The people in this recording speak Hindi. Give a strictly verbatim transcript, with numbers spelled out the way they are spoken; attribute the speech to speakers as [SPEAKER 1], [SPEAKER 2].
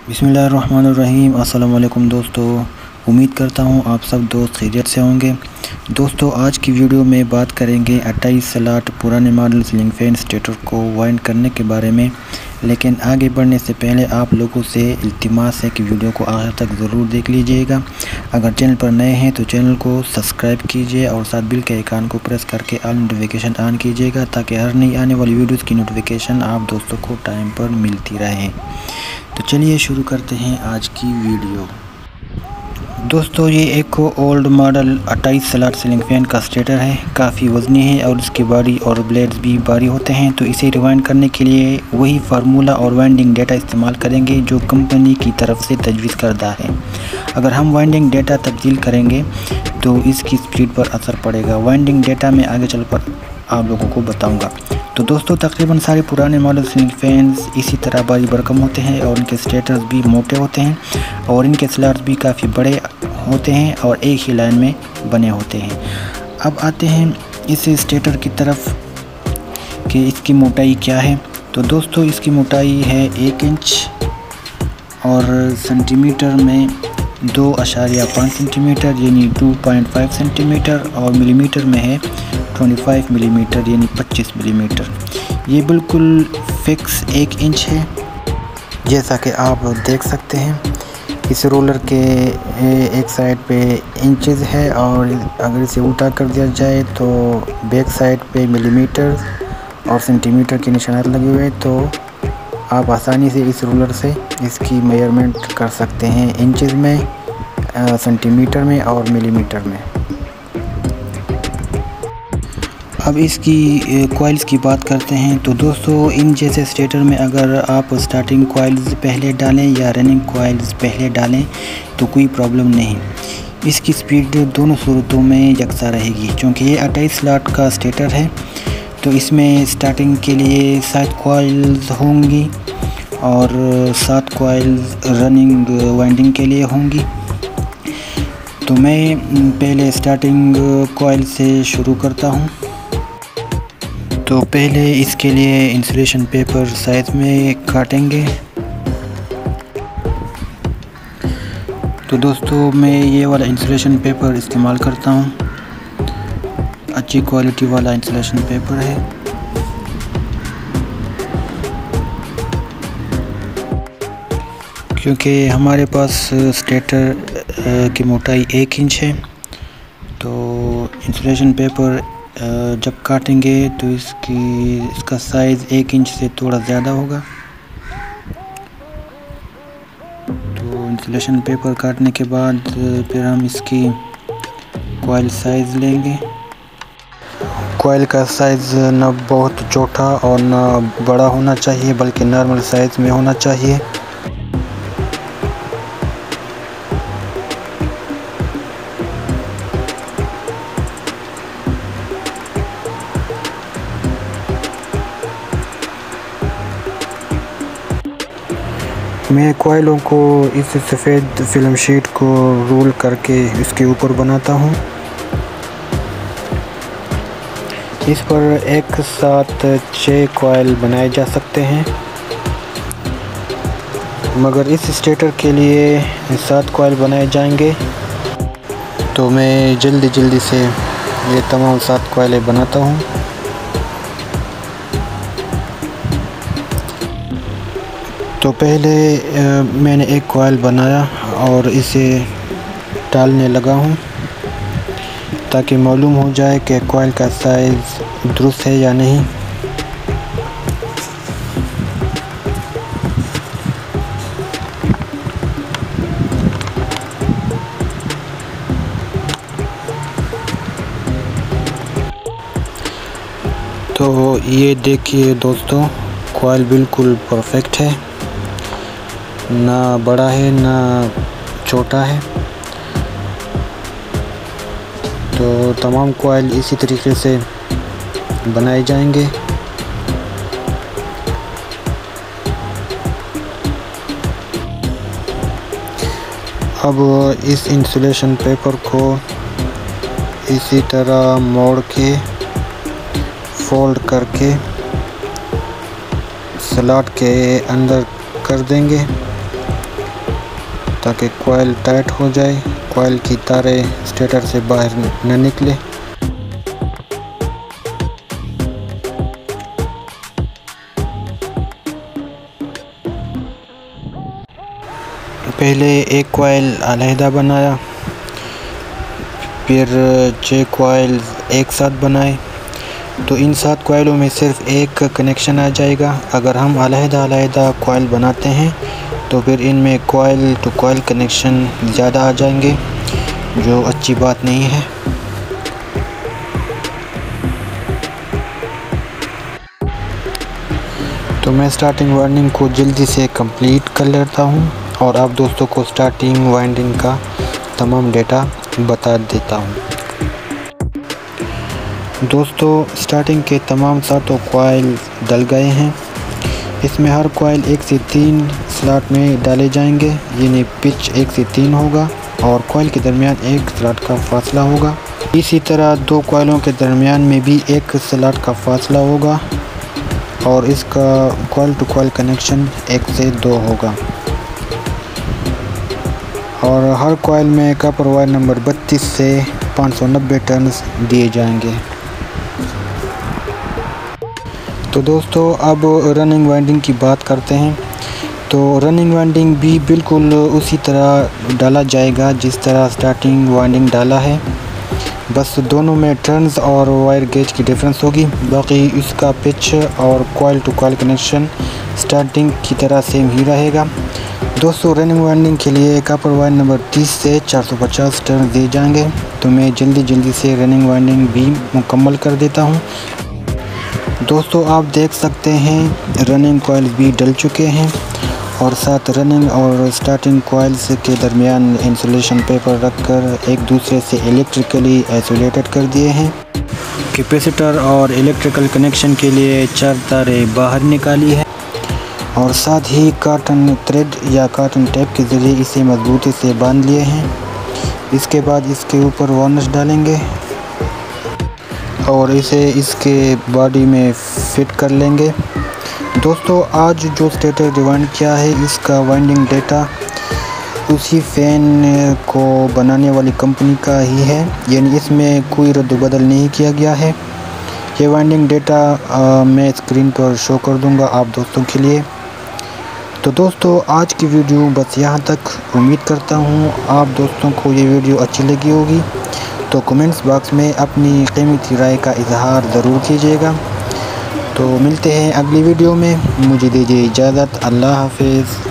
[SPEAKER 1] बिस्मिल्लाहिर्रहमानिर्रहीम। अस्सलाम वालेकुम दोस्तों, उम्मीद करता हूँ आप सब दोस्त खैरियत से होंगे। दोस्तों आज की वीडियो में बात करेंगे अट्ठाईस स्लॉट पुराने मॉडल सीलिंग फैन स्टेटर को वाइंड करने के बारे में। लेकिन आगे बढ़ने से पहले आप लोगों से इल्तिमास है कि वीडियो को आखिर तक ज़रूर देख लीजिएगा। अगर चैनल पर नए हैं तो चैनल को सब्सक्राइब कीजिए और साथ बिल के आइकन को प्रेस करके ऑल नोटिफिकेशन ऑन कीजिएगा, ताकि हर नई आने वाली वीडियोज़ की नोटिफिकेशन आप दोस्तों को टाइम पर मिलती रहे। तो चलिए शुरू करते हैं आज की वीडियो। दोस्तों ये एक ओल्ड मॉडल अट्ठाईस स्लॉट सीलिंग फैन का स्टेटर है। काफ़ी वज़नी है और इसकी बॉडी और ब्लेड्स भी भारी होते हैं। तो इसे रिवाइंड करने के लिए वही फार्मूला और वाइंडिंग डेटा इस्तेमाल करेंगे जो कंपनी की तरफ से तजवीज़ करदा है। अगर हम वाइंडिंग डेटा तब्दील करेंगे तो इसकी स्पीड पर असर पड़ेगा। वाइंडिंग डेटा में आगे चल कर आप लोगों को बताऊँगा। तो दोस्तों तकरीबन सारे पुराने मॉडल सीलिंग फैंस इसी तरह भारी भरकम होते हैं और इनके स्टेटर्स भी मोटे होते हैं और इनके स्लॉट्स भी काफ़ी बड़े होते हैं और एक ही लाइन में बने होते हैं। अब आते हैं इस स्टेटर की तरफ कि इसकी मोटाई क्या है। तो दोस्तों इसकी मोटाई है एक इंच और सेंटीमीटर में दो अशारिया पाँच सेंटीमीटर यानी दो पॉइंट पाँच सेंटीमीटर और मिलीमीटर में है पच्चीस मिलीमीटर यानी पच्चीस मिलीमीटर। ये बिल्कुल फिक्स एक इंच है, जैसा कि आप देख सकते हैं। इस रोलर के एक साइड पे इंचेस है और अगर इसे उल्टा कर दिया जाए तो बैक साइड पे मिलीमीटर और सेंटीमीटर के निशानात लगे हुए हैं। तो आप आसानी से इस रोलर से इसकी मेजरमेंट कर सकते हैं इंचेस में, सेंटीमीटर में और मिलीमीटर में। अब इसकी कॉइल्स की बात करते हैं। तो दोस्तों इन जैसे स्टेटर में अगर आप स्टार्टिंग कॉइल्स पहले डालें या रनिंग कॉइल्स पहले डालें तो कोई प्रॉब्लम नहीं। इसकी स्पीड दोनों सूरतों में यकसा रहेगी। क्योंकि ये अट्ठाईस स्लॉट का स्टेटर है तो इसमें स्टार्टिंग के लिए सात कॉइल्स होंगी और सात कॉइल्स रनिंग वाइंडिंग के लिए होंगी। तो मैं पहले स्टार्टिंग कॉइल से शुरू करता हूँ। तो पहले इसके लिए इंसुलेशन पेपर साइज में काटेंगे। तो दोस्तों मैं ये वाला इंसुलेशन पेपर इस्तेमाल करता हूँ, अच्छी क्वालिटी वाला इंसुलेशन पेपर है। क्योंकि हमारे पास स्टेटर की मोटाई एक इंच है तो इंसुलेशन पेपर जब काटेंगे तो इसकी इसका साइज़ एक इंच से थोड़ा ज़्यादा होगा। तो इंसुलेशन पेपर काटने के बाद फिर हम इसकी कॉइल साइज़ लेंगे। कॉइल का साइज़ ना बहुत छोटा और ना बड़ा होना चाहिए, बल्कि नॉर्मल साइज़ में होना चाहिए। मैं कॉइलों को इस सफ़ेद फिल्म शीट को रोल करके इसके ऊपर बनाता हूँ। इस पर एक साथ छः कॉइल बनाए जा सकते हैं, मगर इस स्टेटर के लिए सात कॉइल बनाए जाएंगे। तो मैं जल्दी जल्दी से ये तमाम सात कॉइलें बनाता हूँ। तो पहले मैंने एक कॉइल बनाया और इसे डालने लगा हूँ ताकि मालूम हो जाए कि कॉइल का साइज़ दुरुस्त है या नहीं। तो ये देखिए दोस्तों, कॉइल बिल्कुल परफेक्ट है, ना बड़ा है ना छोटा है। तो तमाम कॉइल इसी तरीके से बनाए जाएंगे। अब इस इंसुलेशन पेपर को इसी तरह मोड़ के फोल्ड करके स्लॉट के अंदर कर देंगे। ताकि कॉइल टाइट हो जाए, कॉइल की तारें स्टेटर से बाहर न निकले। पहले एक कॉइल अलहदा बनाया, फिर छः कॉइल एक साथ बनाए, तो इन सात कॉइलों में सिर्फ एक कनेक्शन आ जाएगा। अगर हम अलहदा अलहदा कॉइल बनाते हैं तो फिर इनमें कॉइल टू कॉइल कनेक्शन ज़्यादा आ जाएंगे, जो अच्छी बात नहीं है। तो मैं स्टार्टिंग वाइंडिंग को जल्दी से कंप्लीट कर लेता हूँ और आप दोस्तों को स्टार्टिंग वाइंडिंग का तमाम डेटा बता देता हूँ। दोस्तों स्टार्टिंग के तमाम सातों कॉइल डल गए हैं। इसमें हर कॉइल एक से तीन स्लॉट में डाले जाएंगे, यानी पिच एक से तीन होगा और कॉइल के दरमियान एक स्लॉट का फासला होगा। इसी तरह दो कॉइलों के दरमियान में भी एक स्लॉट का फासला होगा और इसका कॉइल टू कॉइल कनेक्शन एक से दो होगा। और हर कॉइल में कॉपर वायर नंबर बत्तीस से पाँच सौ नब्बे टर्न्स दिए जाएंगे। तो दोस्तों अब रनिंग वाइंडिंग की बात करते हैं। तो रनिंग वाइंडिंग भी बिल्कुल उसी तरह डाला जाएगा जिस तरह स्टार्टिंग वाइंडिंग डाला है, बस दोनों में टर्न्स और वायर गेज की डिफरेंस होगी। बाकी इसका पिच और coil to coil connection starting की तरह सेम ही रहेगा। दोस्तों रनिंग वाइंडिंग के लिए कॉपर वायर नंबर तीस से चार सौ पचास टर्न दिए जाएंगे। तो मैं जल्दी जल्दी से रनिंग वाइंडिंग भी मुकम्मल कर देता हूं। दोस्तों आप देख सकते हैं रनिंग कॉइल भी डल चुके हैं और साथ रनिंग और स्टार्टिंग कॉइल्स के दरमियान इंसुलेशन पेपर रखकर एक दूसरे से इलेक्ट्रिकली आइसोलेटेड कर दिए हैं। कैपेसिटर और इलेक्ट्रिकल कनेक्शन के लिए चार तारें बाहर निकाली है और साथ ही कार्टन थ्रेड या कार्टन टेप के ज़रिए इसे मजबूती से बांध लिए हैं। इसके बाद इसके ऊपर वार्निश डालेंगे और इसे इसके बॉडी में फिट कर लेंगे। दोस्तों आज जो स्टेटर डिवाइंड किया है इसका वाइंडिंग डेटा उसी फ़ैन को बनाने वाली कंपनी का ही है, यानी इसमें कोई रद्द-बदल नहीं किया गया है। ये वाइंडिंग डेटा आ, मैं स्क्रीन पर शो कर दूंगा आप दोस्तों के लिए। तो दोस्तों आज की वीडियो बस यहाँ तक। उम्मीद करता हूँ आप दोस्तों को ये वीडियो अच्छी लगी होगी। तो कमेंट्स बॉक्स में अपनी कीमती राय का इजहार ज़रूर कीजिएगा। तो मिलते हैं अगली वीडियो में, मुझे दीजिए इजाज़त। अल्लाह हाफिज़।